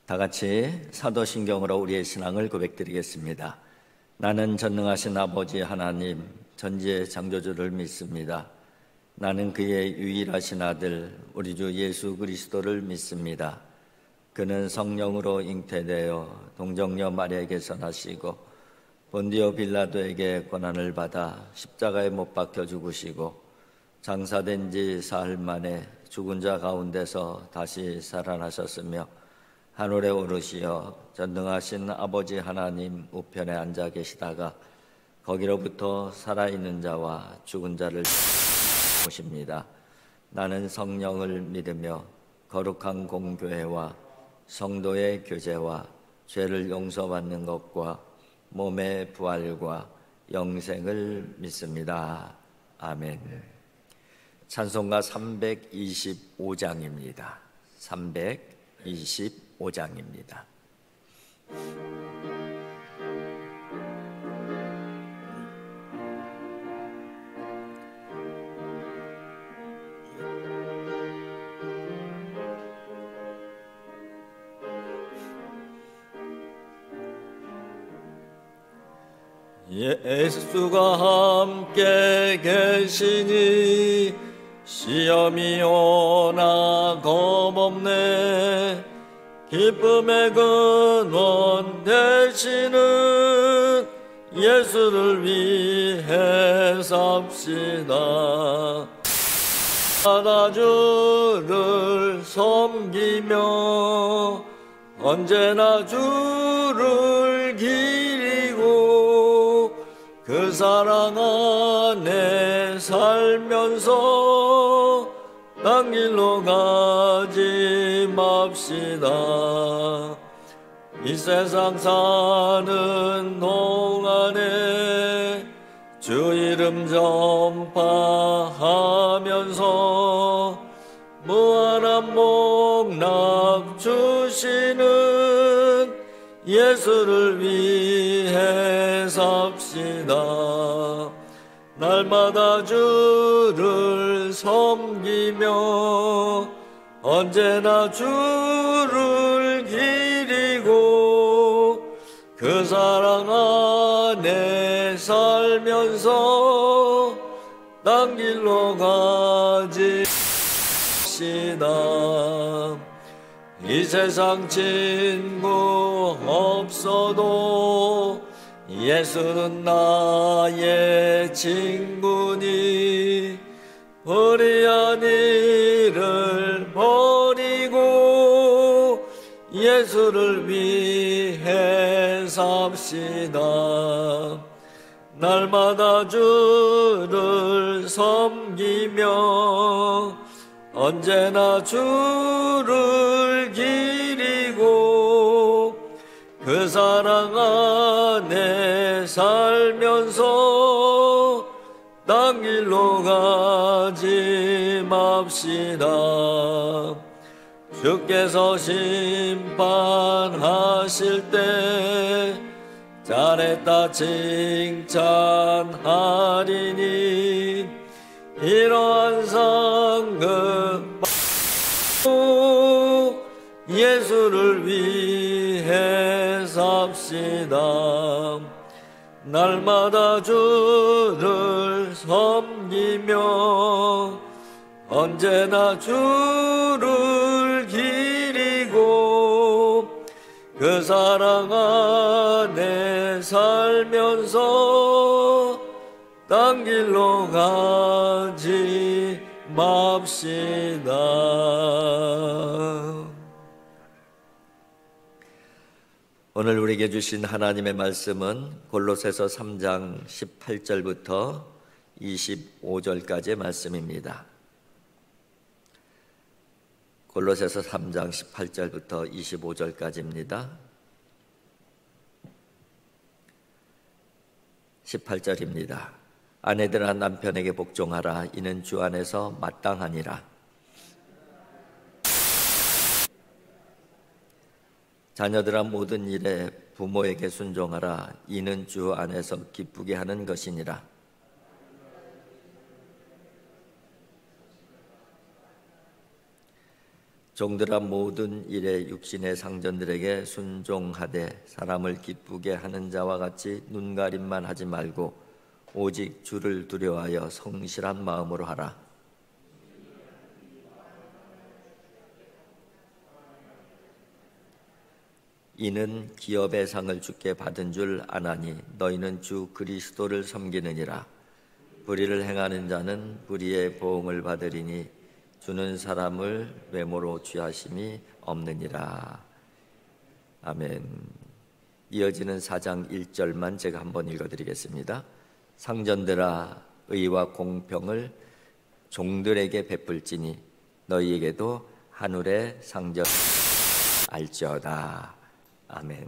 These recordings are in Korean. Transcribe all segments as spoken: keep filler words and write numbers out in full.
다 같이 사도신경으로 우리의 신앙을 고백드리겠습니다. 나는 전능하신 아버지 하나님 전지의 창조주를 믿습니다. 나는 그의 유일하신 아들 우리 주 예수 그리스도를 믿습니다. 그는 성령으로 잉태되어 동정녀 마리아에게서 나시고 본디오 빌라도에게 고난을 받아 십자가에 못 박혀 죽으시고 장사된 지 사흘 만에 죽은 자 가운데서 다시 살아나셨으며 하늘에 오르시어 전능하신 아버지 하나님 우편에 앉아 계시다가 거기로부터 살아있는 자와 죽은 자를 오십니다. 나는 성령을 믿으며 거룩한 공교회와 성도의 교제와 죄를 용서받는 것과 몸의 부활과 영생을 믿습니다. 아멘. 찬송가 삼백이십오 장입니다. 삼백이십오 장입니다. 예수가 함께 계시니 시험이 오나 겁없네. 기쁨의 근원 되시는 예수를 위해 삽시다. 하나주를 섬기며 언제나 주를 기리고 그 사랑 안에 살면서 딴 길로 가지 맙시다. 이 세상 사는 동안에 주 이름 전파하면서 무한한 복락 주시는 예수를 위해 삽시다. 날마다 주를 섬기며 언제나 주를 기리고 그 사랑 안에 살면서 딴 길로 가지 맙시다. 이 세상 친구 없어도 예수는 나의 친구니 불의한 일을 버리고 예수를 위해 삽시다. 날마다 주를 섬기며 언제나 주를 기리고 그 사랑 안에 살면서 딴 길로 가지 맙시다. 주께서 심판하실 때 잘했다 칭찬하리니 이러한 상급 예수를 위해 삽시다. 날마다 주를 섬기며 언제나 주를 기리고 그 사랑 안에 살면서 딴 길로 가지 맙시다. 오늘 우리에게 주신 하나님의 말씀은 골로새서 삼 장 십팔 절부터 이십오 절까지의 말씀입니다. 골로새서 삼 장 십팔 절부터 이십오 절까지입니다. 십팔 절입니다. 아내들아 남편에게 복종하라. 이는 주 안에서 마땅하니라. 자녀들아 모든 일에 부모에게 순종하라. 이는 주 안에서 기쁘게 하는 것이니라. 종들아 모든 일에 육신의 상전들에게 순종하되 사람을 기쁘게 하는 자와 같이 눈가림만 하지 말고 오직 주를 두려워하여 성실한 마음으로 하라. 이는 기업의 상을 주께 받은 줄 아나니 너희는 주 그리스도를 섬기느니라. 불의를 행하는 자는 불의의 보응을 받으리니 주는 사람을 외모로 취하심이 없느니라. 아멘. 이어지는 사 장 일 절만 제가 한번 읽어드리겠습니다. 상전들아 의와 공평을 종들에게 베풀지니 너희에게도 하늘의 상전 알지어다. 아멘.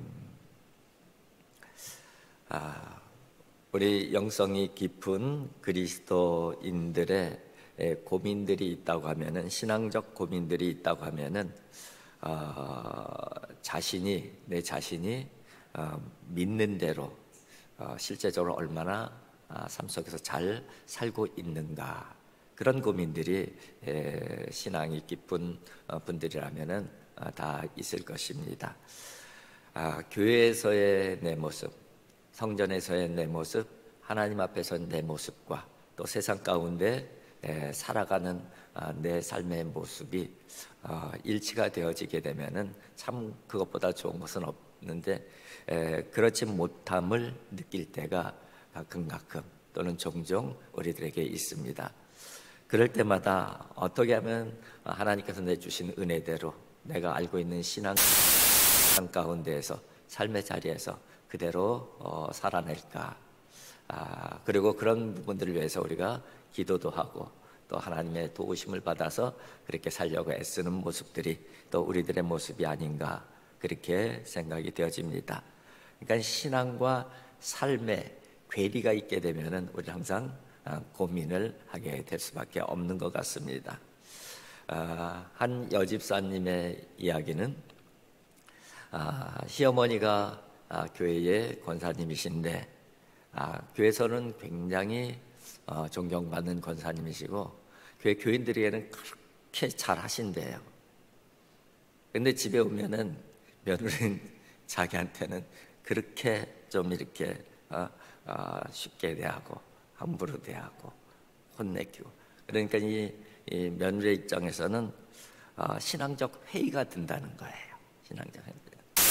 아, 우리 영성이 깊은 그리스도인들의 고민들이 있다고 하면은, 신앙적 고민들이 있다고 하면은 어, 자신이 내 자신이 어, 믿는 대로 어, 실제적으로 얼마나 어, 삶 속에서 잘 살고 있는가, 그런 고민들이 에, 신앙이 깊은 어, 분들이라면은 어, 다 있을 것입니다. 아, 교회에서의 내 모습, 성전에서의 내 모습, 하나님 앞에서 내 모습과 또 세상 가운데 에, 살아가는 아, 내 삶의 모습이 어, 일치가 되어지게 되면은 참 그것보다 좋은 것은 없는데, 에, 그렇지 못함을 느낄 때가 가끔 가끔 또는 종종 우리들에게 있습니다. 그럴 때마다 어떻게 하면 하나님께서 내주신 은혜대로 내가 알고 있는 신앙 가운데에서, 삶의 자리에서 그대로 어, 살아낼까. 아, 그리고 그런 부분들을 위해서 우리가 기도도 하고 또 하나님의 도우심을 받아서 그렇게 살려고 애쓰는 모습들이 또 우리들의 모습이 아닌가, 그렇게 생각이 되어집니다. 그러니까 신앙과 삶의 괴리가 있게 되면은 우리 항상 고민을 하게 될 수밖에 없는 것 같습니다. 아, 한 여집사님의 이야기는 아, 시어머니가 아, 교회의 권사님이신데 아, 교회에서는 굉장히 어, 존경받는 권사님이시고 교회 교인들에게는 그렇게 잘 하신대요. 근데 집에 오면은 며느리는 자기한테는 그렇게 좀 이렇게 어, 어, 쉽게 대하고 함부로 대하고 혼내키고, 그러니까 이, 이 며느리 입장에서는 어, 신앙적 회의가 든다는 거예요. 신앙적 회의.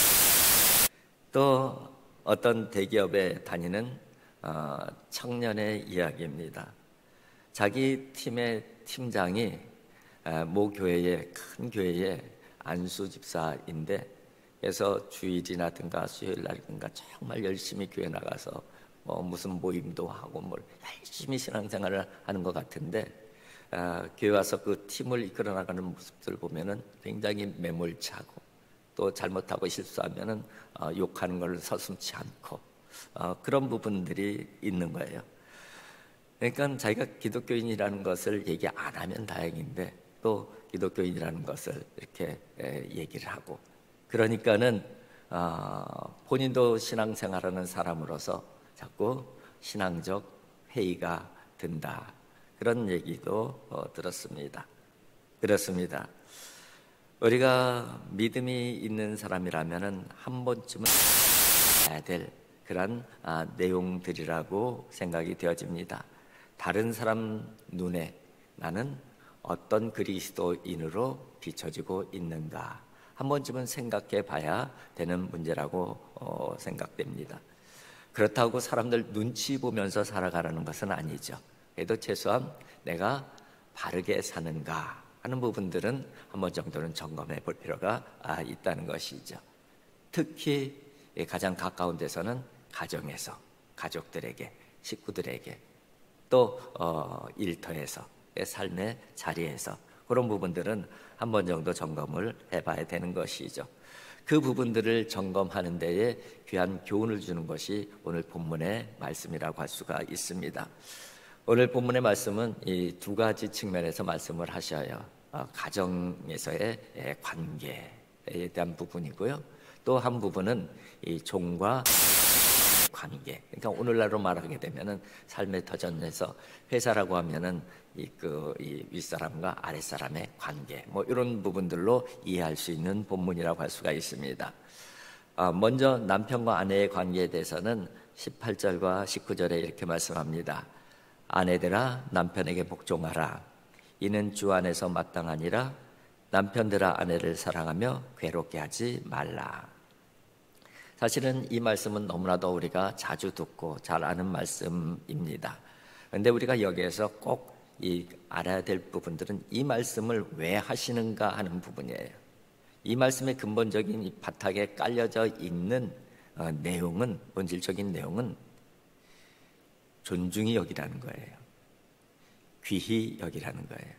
또 어떤 대기업에 다니는 어, 청년의 이야기입니다. 자기 팀의 팀장이 어, 모 교회의 큰 교회의 안수 집사인데, 그래서 주일이나든가 수요일날이든가 정말 열심히 교회 나가서 뭐 무슨 모임도 하고 뭘 열심히 신앙생활을 하는 것 같은데, 어, 교회 와서 그 팀을 이끌어 나가는 모습들 보면은 굉장히 매몰차고 또 잘못하고 실수하면은 어, 욕하는 걸 서슴지 않고 어, 그런 부분들이 있는 거예요. 그러니까 자기가 기독교인이라는 것을 얘기 안 하면 다행인데 또 기독교인이라는 것을 이렇게 에, 얘기를 하고, 그러니까는 어, 본인도 신앙생활하는 사람으로서 자꾸 신앙적 회의가 든다, 그런 얘기도 어, 들었습니다. 그렇습니다. 우리가 믿음이 있는 사람이라면은 한 번쯤은 해야 될 그런 아, 내용들이라고 생각이 되어집니다. 다른 사람 눈에 나는 어떤 그리스도인으로 비춰지고 있는가, 한 번쯤은 생각해 봐야 되는 문제라고 어, 생각됩니다. 그렇다고 사람들 눈치 보면서 살아가라는 것은 아니죠. 그래도 최소한 내가 바르게 사는가 하는 부분들은 한 번 정도는 점검해 볼 필요가 있다는 것이죠. 특히 가장 가까운 데서는 가정에서, 가족들에게, 식구들에게, 또 어, 일터에서, 삶의 자리에서 그런 부분들은 한 번 정도 점검을 해봐야 되는 것이죠. 그 부분들을 점검하는 데에 귀한 교훈을 주는 것이 오늘 본문의 말씀이라고 할 수가 있습니다. 오늘 본문의 말씀은 이 두 가지 측면에서 말씀을 하셔요. 어, 가정에서의 관계에 대한 부분이고요. 또 한 부분은 이 종과 관계. 그러니까 오늘날로 말하게 되면은 삶의 터전에서 회사라고 하면은 이 그 이 윗사람과 아랫사람의 관계, 뭐 이런 부분들로 이해할 수 있는 본문이라고 할 수가 있습니다. 아, 먼저 남편과 아내의 관계에 대해서는 십팔 절과 십구 절에 이렇게 말씀합니다. 아내들아 남편에게 복종하라. 이는 주 안에서 마땅하니라. 남편들아 아내를 사랑하며 괴롭게 하지 말라. 사실은 이 말씀은 너무나도 우리가 자주 듣고 잘 아는 말씀입니다. 그런데 우리가 여기에서 꼭 이 알아야 될 부분들은 이 말씀을 왜 하시는가 하는 부분이에요. 이 말씀의 근본적인 이 바닥에 깔려져 있는 어, 내용은, 본질적인 내용은 존중히 여기라는 거예요. 귀히 여기라는 거예요.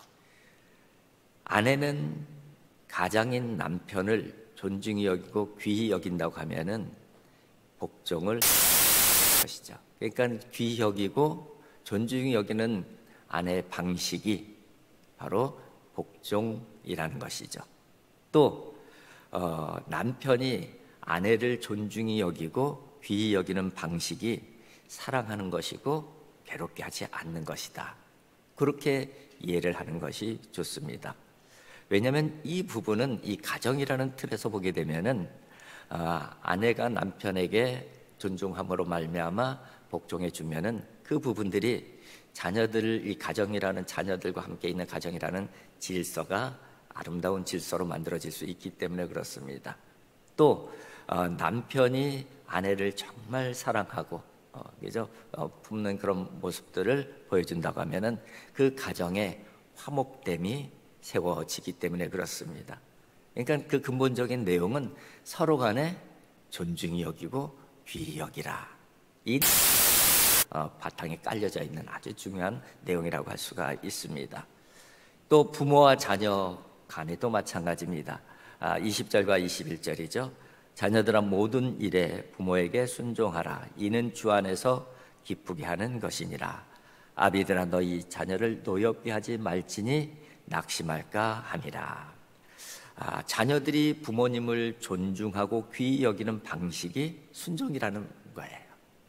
아내는 가장인 남편을 존중히 여기고 귀히 여긴다고 하면은 복종을 것이죠. 그러니까 귀히 여기고 존중히 여기는 아내의 방식이 바로 복종이라는 것이죠. 또 어, 남편이 아내를 존중히 여기고 귀히 여기는 방식이 사랑하는 것이고 괴롭게 하지 않는 것이다. 그렇게 이해를 하는 것이 좋습니다. 왜냐하면 이 부분은 이 가정이라는 틀에서 보게 되면은 아, 아내가 남편에게 존중함으로 말미암아 복종해 주면은 그 부분들이 자녀들, 이 가정이라는 자녀들과 함께 있는 가정이라는 질서가 아름다운 질서로 만들어질 수 있기 때문에 그렇습니다. 또 어, 남편이 아내를 정말 사랑하고 어, 그죠? 어, 품는 그런 모습들을 보여준다고 하면은 그 가정의 화목됨이 세워지기 때문에 그렇습니다. 그러니까 그 근본적인 내용은 서로 간에 존중히 여기고 귀히 여기라. 이 어, 바탕에 깔려져 있는 아주 중요한 내용이라고 할 수가 있습니다. 또 부모와 자녀 간에도 마찬가지입니다. 아, 이십 절과 이십일 절이죠. 자녀들아 모든 일에 부모에게 순종하라. 이는 주 안에서 기쁘게 하는 것이니라. 아비들아 너희 자녀를 노엽게 하지 말지니 낙심할까 함이라. 아, 자녀들이 부모님을 존중하고 귀히 여기는 방식이 순종이라는 거예요.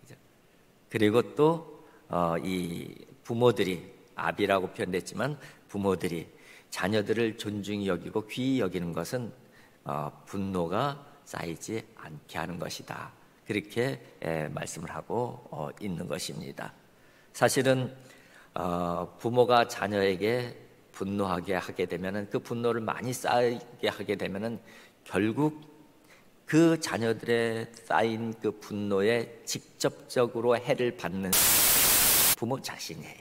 그리고 또 이 어, 부모들이 아비라고 표현됐지만 부모들이 자녀들을 존중히 여기고 귀히 여기는 것은 어, 분노가 쌓이지 않게 하는 것이다. 그렇게 에, 말씀을 하고 어, 있는 것입니다. 사실은 어, 부모가 자녀에게 분노하게 하게 되면은 그 분노를 많이 쌓이게 하게 되면은 결국 그 자녀들의 쌓인 그 분노에 직접적으로 해를 받는 부모 자신이에요.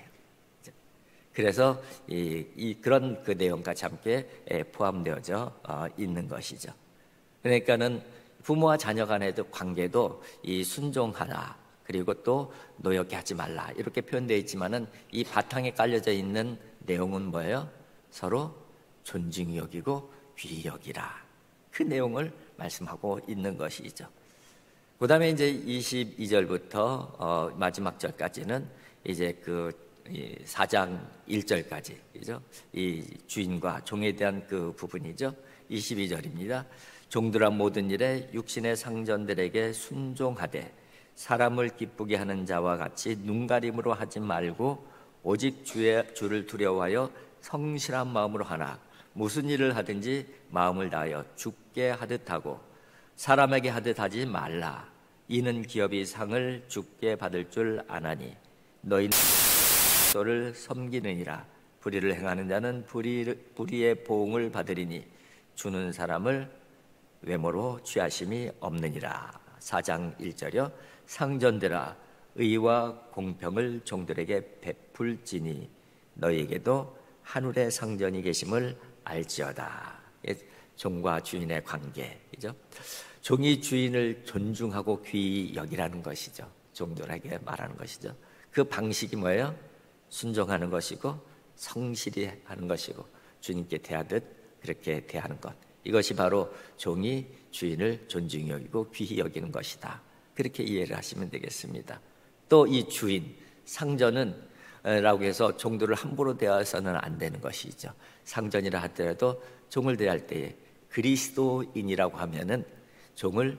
그래서 이, 이 그런 그 내용까지 함께 포함되어져 어, 있는 것이죠. 그러니까는 부모와 자녀 간의 관계도 이 순종하라 그리고 또 노엽게 하지 말라 이렇게 표현되어 있지만은 이 바탕에 깔려져 있는 내용은 뭐예요? 서로 존중히 여기고 귀히 여기라. 그 내용을 말씀하고 있는 것이죠. 그 다음에 이제 이십이 절부터 어, 마지막 절까지는 이제 그 사 장 일 절까지, 그죠? 이 주인과 종에 대한 그 부분이죠. 이십이 절입니다. 종들아 모든 일에 육신의 상전들에게 순종하되 사람을 기쁘게 하는 자와 같이 눈가림으로 하지 말고 오직 주의 주를 두려워하여 성실한 마음으로 하나 무슨 일을 하든지 마음을 다하여 주께 하듯 하고 사람에게 하듯 하지 말라. 이는 기업이 상을 주께 받을 줄 아나니 너희는 그리스도를 섬기느니라. 불의를 행하는 자는 불의, 불의의 보응을 받으리니 주는 사람을 외모로 취하심이 없느니라. 사 장 일 절이요. 상전들아 의와 공평을 종들에게 베풀지니 너희에게도 하늘의 상전이 계심을 알지어다. 종과 주인의 관계이죠. 종이 주인을 존중하고 귀히 여기라는 것이죠. 종들에게 말하는 것이죠. 그 방식이 뭐예요? 순종하는 것이고 성실히 하는 것이고 주님께 대하듯 그렇게 대하는 것. 이것이 바로 종이 주인을 존중히 여기고 귀히 여기는 것이다. 그렇게 이해를 하시면 되겠습니다. 또 이 주인, 상전은 라고 해서 종들을 함부로 대해서는 안 되는 것이죠. 상전이라 하더라도 종을 대할 때에 그리스도인이라고 하면은 종을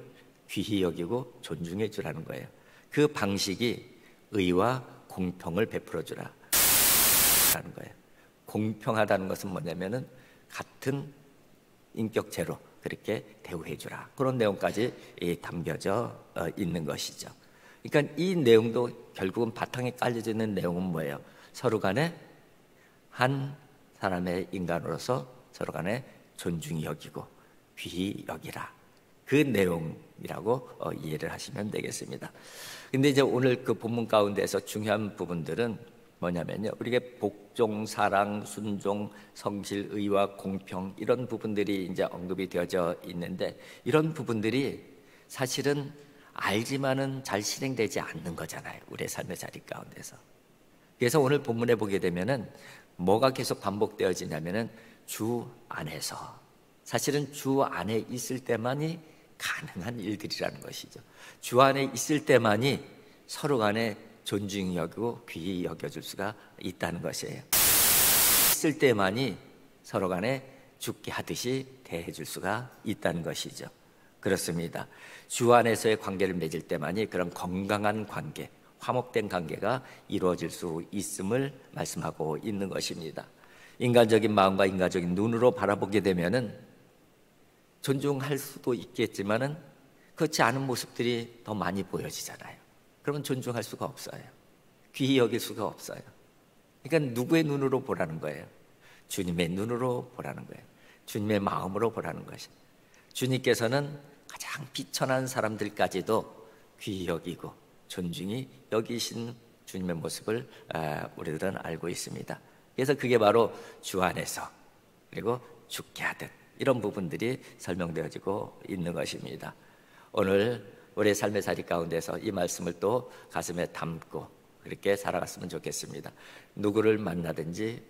귀히 여기고 존중해 주라는 거예요. 그 방식이 의와 공평을 베풀어 주라는 거예요. 공평하다는 것은 뭐냐면은 같은 인격체로 그렇게 대우해 주라. 그런 내용까지 담겨져 있는 것이죠. 그러니까 이 내용도 결국은 바탕에 깔려져 있는 내용은 뭐예요? 서로 간에 한 사람의 인간으로서 서로 간에 존중히 여기고 귀히 여기라. 그 내용이라고 이해를 하시면 되겠습니다. 근데 이제 오늘 그 본문 가운데서 중요한 부분들은 뭐냐면요. 우리가 복종, 사랑, 순종, 성실, 의와 공평 이런 부분들이 이제 언급이 되어져 있는데 이런 부분들이 사실은 알지만은 잘 실행되지 않는 거잖아요. 우리의 삶의 자리 가운데서. 그래서 오늘 본문에 보게 되면은 뭐가 계속 반복되어지냐면은 주 안에서 사실은 주 안에 있을 때만이 가능한 일들이라는 것이죠. 주 안에 있을 때만이 서로 간에 존중히 여기고 귀히 여겨줄 수가 있다는 것이에요. 있을 때만이 서로 간에 죽게 하듯이 대해줄 수가 있다는 것이죠. 그렇습니다. 주 안에서의 관계를 맺을 때만이 그런 건강한 관계, 화목된 관계가 이루어질 수 있음을 말씀하고 있는 것입니다. 인간적인 마음과 인간적인 눈으로 바라보게 되면은 존중할 수도 있겠지만은 그렇지 않은 모습들이 더 많이 보여지잖아요. 그러면 존중할 수가 없어요. 귀히 여길 수가 없어요. 그러니까 누구의 눈으로 보라는 거예요? 주님의 눈으로 보라는 거예요. 주님의 마음으로 보라는 것이. 주님께서는 가장 비천한 사람들까지도 귀히 여기고 존중히 여기신 주님의 모습을 우리들은 알고 있습니다. 그래서 그게 바로 주 안에서 그리고 죽게 하듯 이런 부분들이 설명되어지고 있는 것입니다. 오늘 우리의 삶의 자리 가운데서 이 말씀을 또 가슴에 담고 그렇게 살아갔으면 좋겠습니다. 누구를 만나든지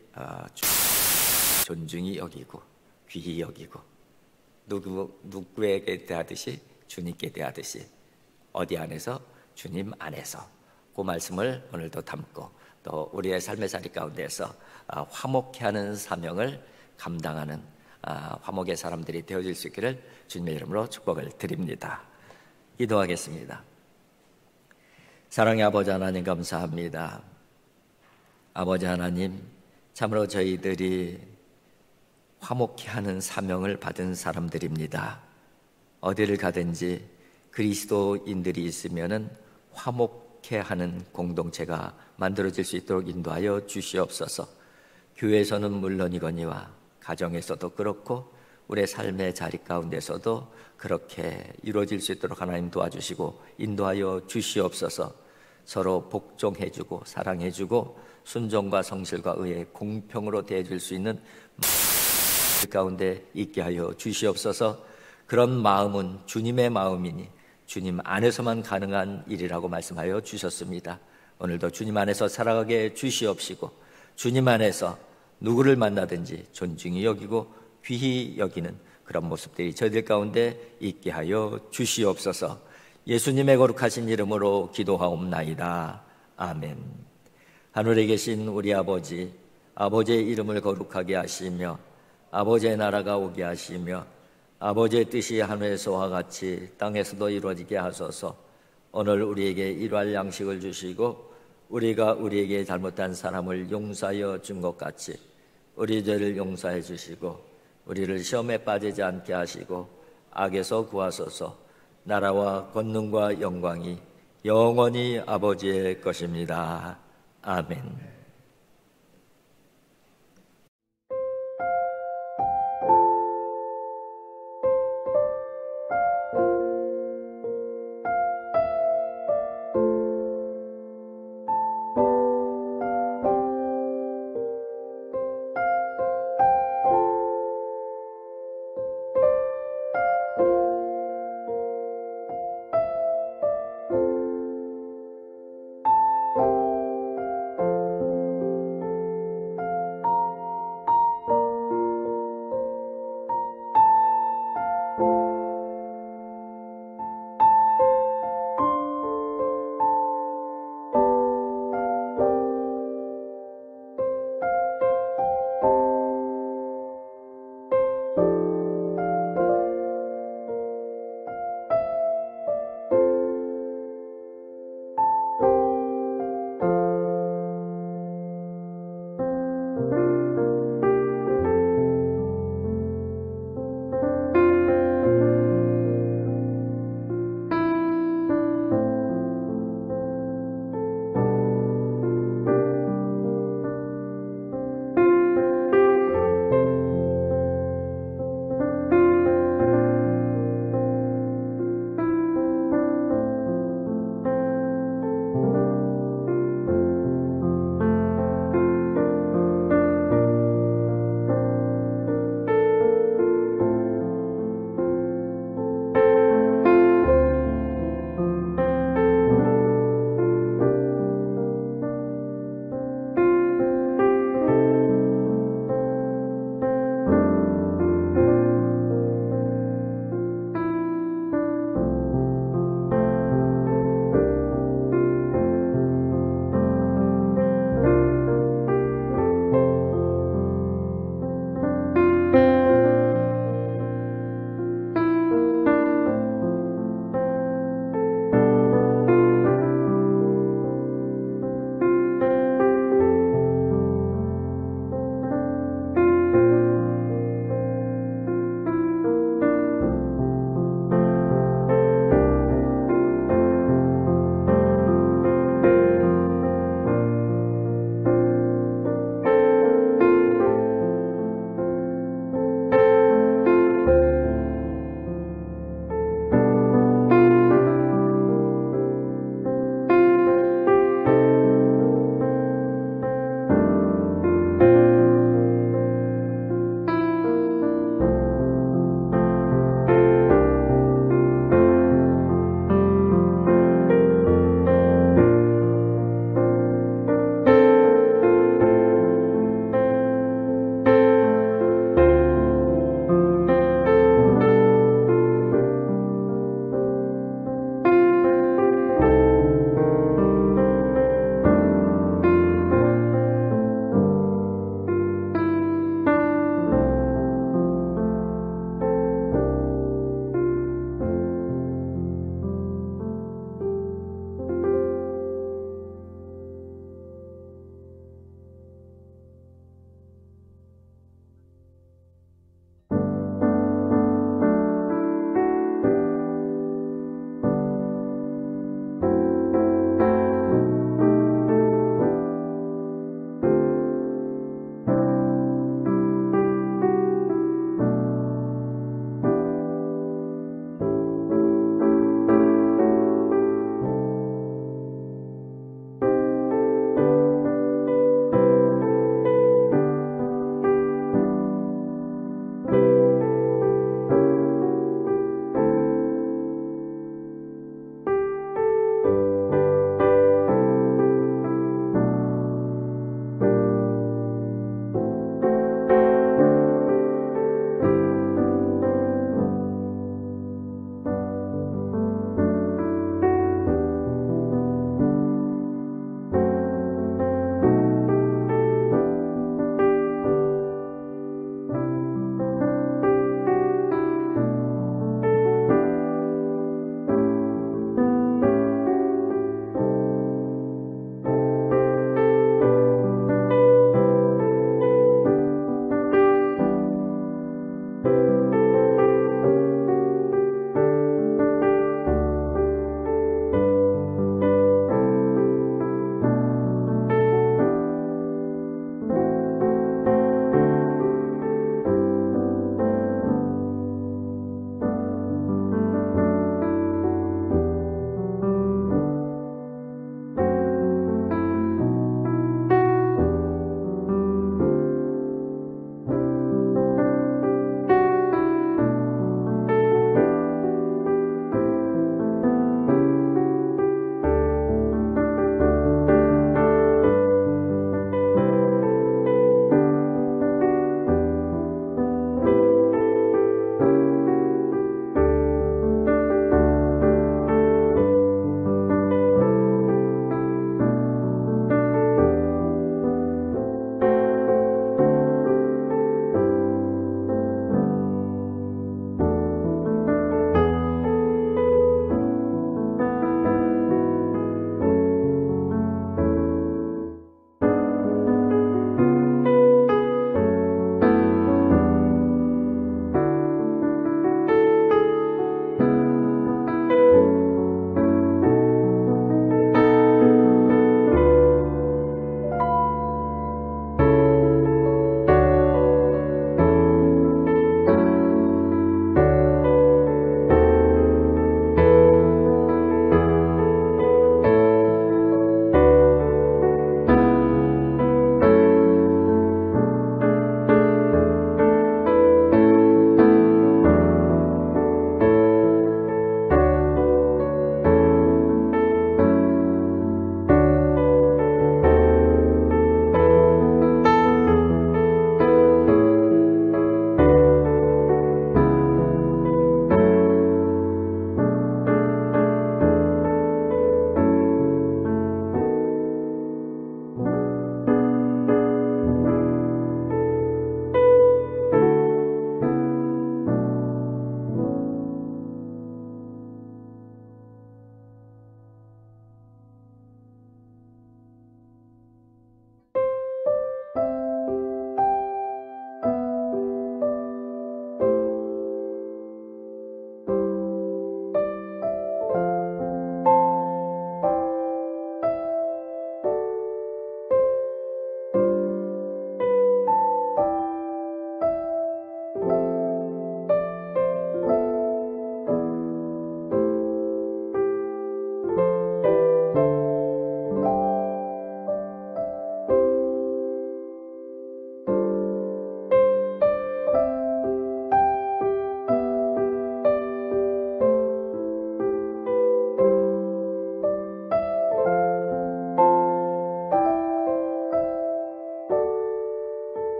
존중히 여기고 귀히 여기고 누구, 누구에게 대하듯이 주님께 대하듯이 어디 안에서? 주님 안에서 그 말씀을 오늘도 담고 또 우리의 삶의 자리 가운데서 화목케 하는 사명을 감당하는 화목의 사람들이 되어질 수 있기를 주님의 이름으로 축복을 드립니다. 기도하겠습니다. 사랑의 아버지 하나님 감사합니다. 아버지 하나님 참으로 저희들이 화목케 하는 사명을 받은 사람들입니다. 어디를 가든지 그리스도인들이 있으면은 화목케 하는 공동체가 만들어질 수 있도록 인도하여 주시옵소서. 교회에서는 물론이거니와 가정에서도 그렇고 우리의 삶의 자리 가운데서도 그렇게 이루어질 수 있도록 하나님 도와주시고 인도하여 주시옵소서. 서로 복종해주고 사랑해주고 순종과 성실과 의의 공평으로 대해줄 수 있는 가운데 있게 하여 주시옵소서. 그런 마음은 주님의 마음이니 주님 안에서만 가능한 일이라고 말씀하여 주셨습니다. 오늘도 주님 안에서 살아가게 주시옵시고 주님 안에서 누구를 만나든지 존중히 여기고 귀히 여기는 그런 모습들이 저희들 가운데 있게 하여 주시옵소서. 예수님의 거룩하신 이름으로 기도하옵나이다. 아멘. 하늘에 계신 우리 아버지, 아버지의 이름을 거룩하게 하시며 아버지의 나라가 오게 하시며 아버지의 뜻이 하늘에서와 같이 땅에서도 이루어지게 하소서. 오늘 우리에게 일할 양식을 주시고 우리가 우리에게 잘못한 사람을 용서하여 준 것 같이 우리 죄를 용서해 주시고 우리를 시험에 빠지지 않게 하시고 악에서 구하소서. 나라와 권능과 영광이 영원히 아버지의 것입니다. 아멘.